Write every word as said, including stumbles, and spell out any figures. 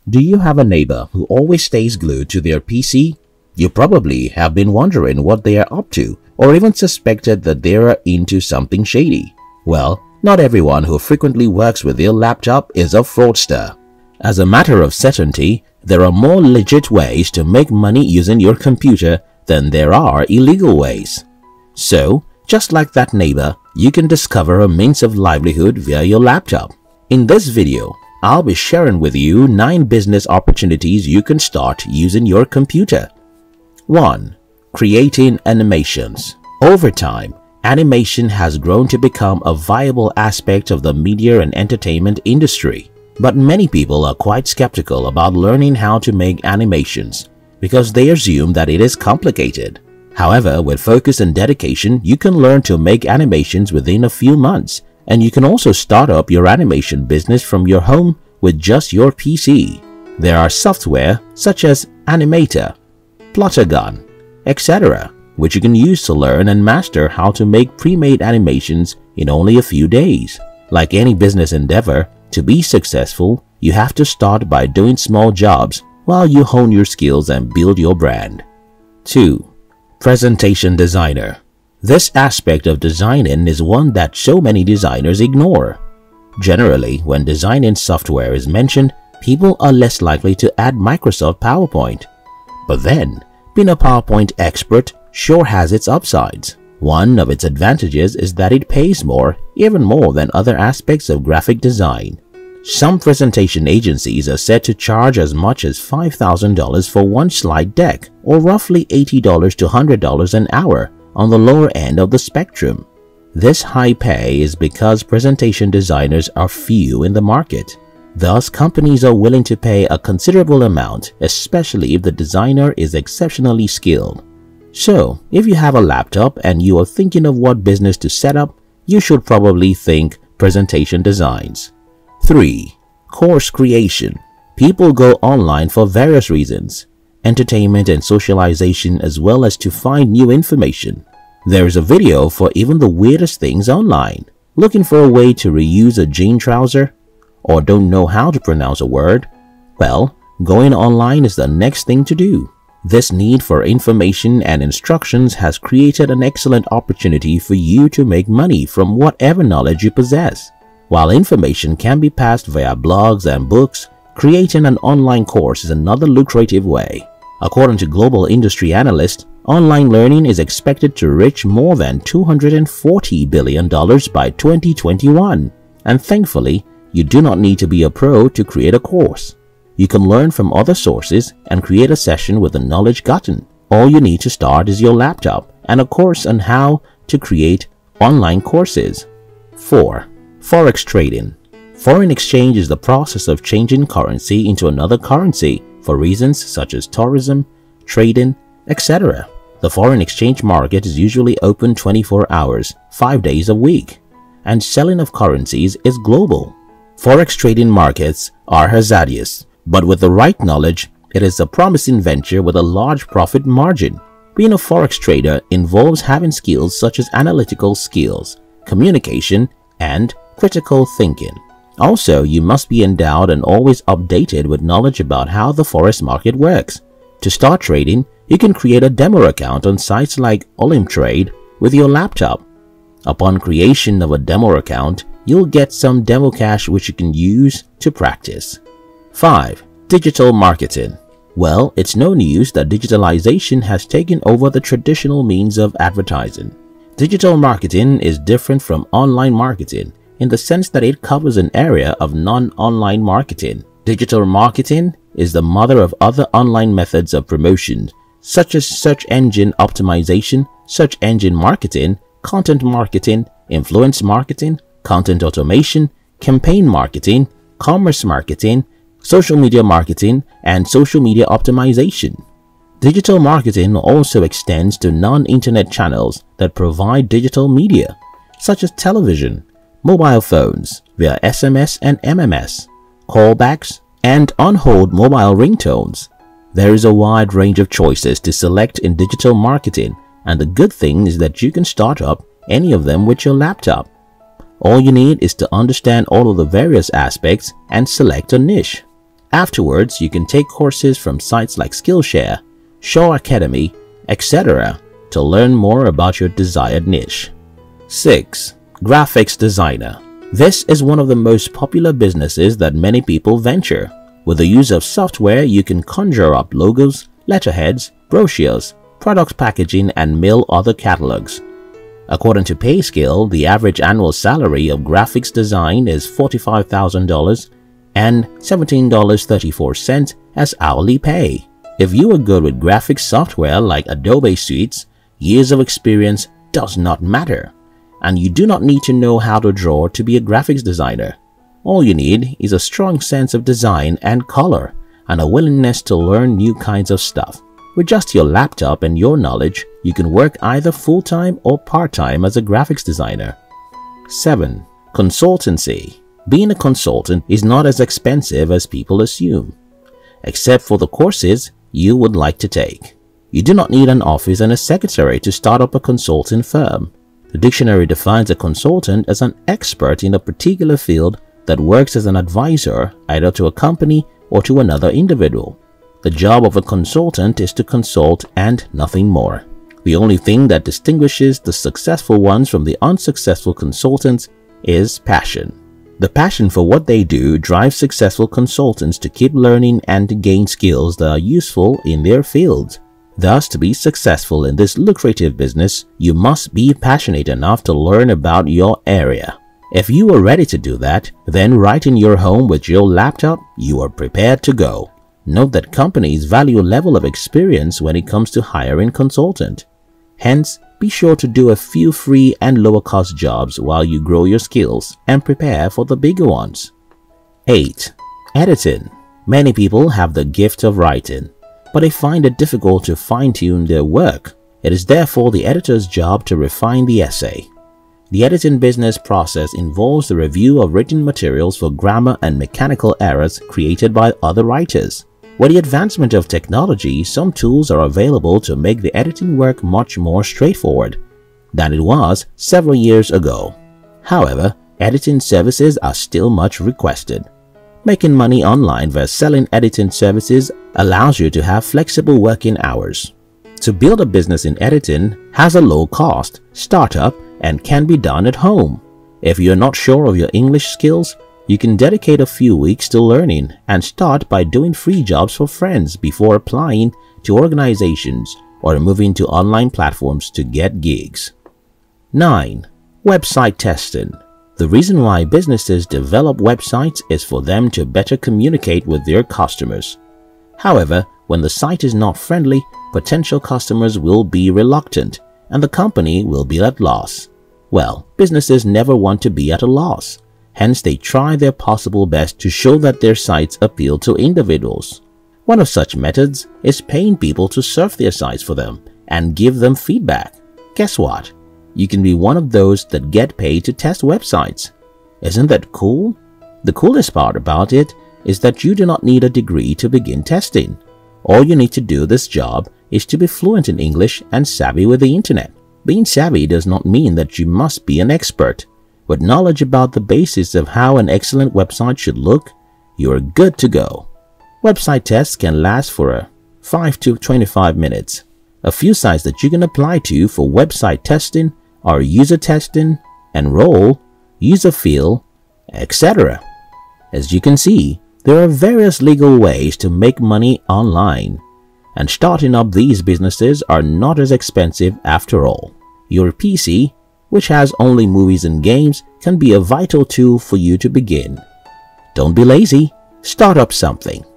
Do you have a neighbor who always stays glued to their P C? You probably have been wondering what they are up to, or even suspected that they are into something shady. Well, not everyone who frequently works with their laptop is a fraudster. As a matter of certainty, there are more legit ways to make money using your computer than there are illegal ways. So, just like that neighbor, you can discover a means of livelihood via your laptop. In this video, I'll be sharing with you nine business opportunities you can start using your computer. one. Creating animations. Over time, animation has grown to become a viable aspect of the media and entertainment industry. But many people are quite skeptical about learning how to make animations because they assume that it is complicated. However, with focus and dedication, you can learn to make animations within a few months, and you can also start up your animation business from your home with just your P C. There are software such as Animator, Plottergun, et cetera, which you can use to learn and master how to make pre-made animations in only a few days. Like any business endeavor, to be successful, you have to start by doing small jobs while you hone your skills and build your brand. two. Presentation designer. This aspect of designing is one that so many designers ignore. Generally, when designing software is mentioned, people are less likely to add Microsoft PowerPoint. But then, being a PowerPoint expert sure has its upsides. One of its advantages is that it pays more, even more than other aspects of graphic design. Some presentation agencies are said to charge as much as five thousand dollars for one slide deck, or roughly eighty dollars to one hundred dollars an hour on the lower end of the spectrum. This high pay is because presentation designers are few in the market. Thus, companies are willing to pay a considerable amount, especially if the designer is exceptionally skilled. So, if you have a laptop and you are thinking of what business to set up, you should probably think presentation designs. three. Course creation. People go online for various reasons, entertainment and socialization, as well as to find new information. There is a video for even the weirdest things online. Looking for a way to reuse a jean trouser? Or don't know how to pronounce a word? Well, going online is the next thing to do. This need for information and instructions has created an excellent opportunity for you to make money from whatever knowledge you possess. While information can be passed via blogs and books, creating an online course is another lucrative way. According to global industry analysts, online learning is expected to reach more than two hundred forty billion dollars by twenty twenty-one. And thankfully, you do not need to be a pro to create a course. You can learn from other sources and create a session with the knowledge gotten. All you need to start is your laptop and a course on how to create online courses. four. Forex trading. Foreign exchange is the process of changing currency into another currency for reasons such as tourism, trading, et cetera. The foreign exchange market is usually open twenty-four hours, five days a week, and selling of currencies is global. Forex trading markets are hazardous, but with the right knowledge, it is a promising venture with a large profit margin. Being a forex trader involves having skills such as analytical skills, communication, and critical thinking. Also, you must be endowed and always updated with knowledge about how the forex market works. To start trading, you can create a demo account on sites like OlimTrade with your laptop. Upon creation of a demo account, you'll get some demo cash which you can use to practice. five. Digital marketing. Well, it's no news that digitalization has taken over the traditional means of advertising. Digital marketing is different from online marketing in the sense that it covers an area of non-online marketing. Digital marketing is the mother of other online methods of promotion, such as search engine optimization, search engine marketing, content marketing, influence marketing, content automation, campaign marketing, commerce marketing, social media marketing, and social media optimization. Digital marketing also extends to non-internet channels that provide digital media, such as television, mobile phones via S M S and M M S, callbacks, and on-hold mobile ringtones. There is a wide range of choices to select in digital marketing, and the good thing is that you can start up any of them with your laptop. All you need is to understand all of the various aspects and select a niche. Afterwards, you can take courses from sites like Skillshare, Shaw Academy, et cetera to learn more about your desired niche. six. Graphics designer. This is one of the most popular businesses that many people venture. With the use of software, you can conjure up logos, letterheads, brochures, product packaging, and mail other catalogs. According to PayScale, the average annual salary of graphics design is forty-five thousand dollars and seventeen dollars and thirty-four cents as hourly pay. If you are good with graphics software like Adobe Suites, years of experience does not matter, and you do not need to know how to draw to be a graphics designer. All you need is a strong sense of design and color and a willingness to learn new kinds of stuff. With just your laptop and your knowledge, you can work either full-time or part-time as a graphics designer. seven. Consultancy. Being a consultant is not as expensive as people assume, except for the courses you would like to take. You do not need an office and a secretary to start up a consulting firm. The dictionary defines a consultant as an expert in a particular field that works as an advisor either to a company or to another individual. The job of a consultant is to consult and nothing more. The only thing that distinguishes the successful ones from the unsuccessful consultants is passion. The passion for what they do drives successful consultants to keep learning and to gain skills that are useful in their fields. Thus, to be successful in this lucrative business, you must be passionate enough to learn about your area. If you are ready to do that, then right in your home with your laptop, you are prepared to go. Note that companies value a level of experience when it comes to hiring consultant. Hence, be sure to do a few free and lower cost jobs while you grow your skills and prepare for the bigger ones. eight. Editing. Many people have the gift of writing, but they find it difficult to fine-tune their work. It is therefore the editor's job to refine the essay. The editing business process involves the review of written materials for grammar and mechanical errors created by other writers. With the advancement of technology, some tools are available to make the editing work much more straightforward than it was several years ago. However, editing services are still much requested. Making money online via selling editing services allows you to have flexible working hours. To build a business in editing has a low cost, startup, and can be done at home. If you're not sure of your English skills, you can dedicate a few weeks to learning and start by doing free jobs for friends before applying to organizations or moving to online platforms to get gigs. nine. Website testing. The reason why businesses develop websites is for them to better communicate with their customers. However, when the site is not friendly, potential customers will be reluctant and the company will be at loss. Well, businesses never want to be at a loss. Hence, they try their possible best to show that their sites appeal to individuals. One of such methods is paying people to surf their sites for them and give them feedback. Guess what? You can be one of those that get paid to test websites. Isn't that cool? The coolest part about it is that you do not need a degree to begin testing. All you need to do this job is to be fluent in English and savvy with the internet. Being savvy does not mean that you must be an expert. With knowledge about the basics of how an excellent website should look, you are good to go. Website tests can last for a five to twenty-five minutes. A few sites that you can apply to for website testing are user testing, enroll, user feel, et cetera. As you can see, there are various legal ways to make money online, and starting up these businesses are not as expensive after all. Your P C, which has only movies and games, can be a vital tool for you to begin. Don't be lazy, start up something.